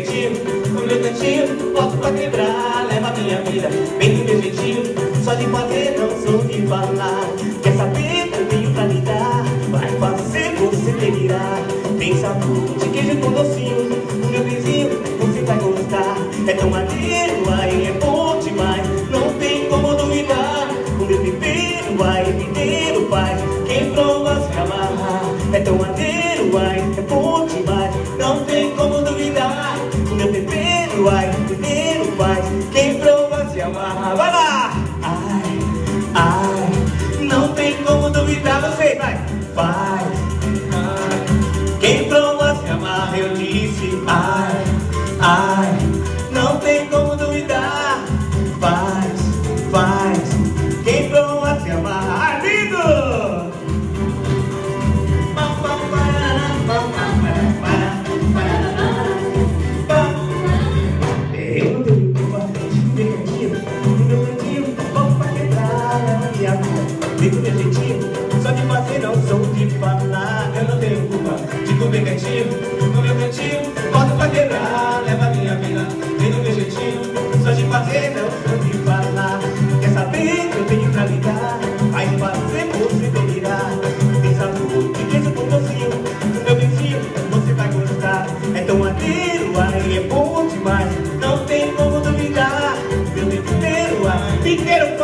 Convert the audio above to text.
jeitinho, no meu cantinho, boto pra quebrar, leva minha vida, bem do meu jeitinho, só de fazer, não sou de falar. Quer saber, eu tenho pra lhe dar, vai fazer você delirar. Tem sabor de queijo com docinho, no meu vizinho, você vai gostar. É tão maneiro, aí é bom demais, não tem como duvidar. O meu tempero, ai, mineiro, pai, quem prova se amarrar. É tão maneiro, ai, é bom demais, não tem como duvidar. O meu tempero, ai, mineiro, pai, quem prova se amarrar. Vai lá! Ai, ai, não tem como duvidar. Você vai, vai, ai, quem prova se amarra. Eu disse, ai, ai, não tem como duvidar. Faz, faz, quem prova se amarra. Ai, lindo! Eu não tenho culpa de meu cantinho, no meu cantinho, vamos pra quebrar a minha vida. Vem do meu jeitinho, só de fazer, não sou de falar. Eu não tenho culpa de comer cantinho, no meu cantinho, volto pra quebrar, leva minha vida. Vem do meu jeitinho, só de fazer, não sou de falar. Quer saber que eu tenho pra ligar, vai fazer você delirar. Tem sabor de queijo com docinho, no meu vizinho, você vai gostar. É tão maneiro, aí é bom demais, não tem como duvidar. Meu tempero, ai, inteiro.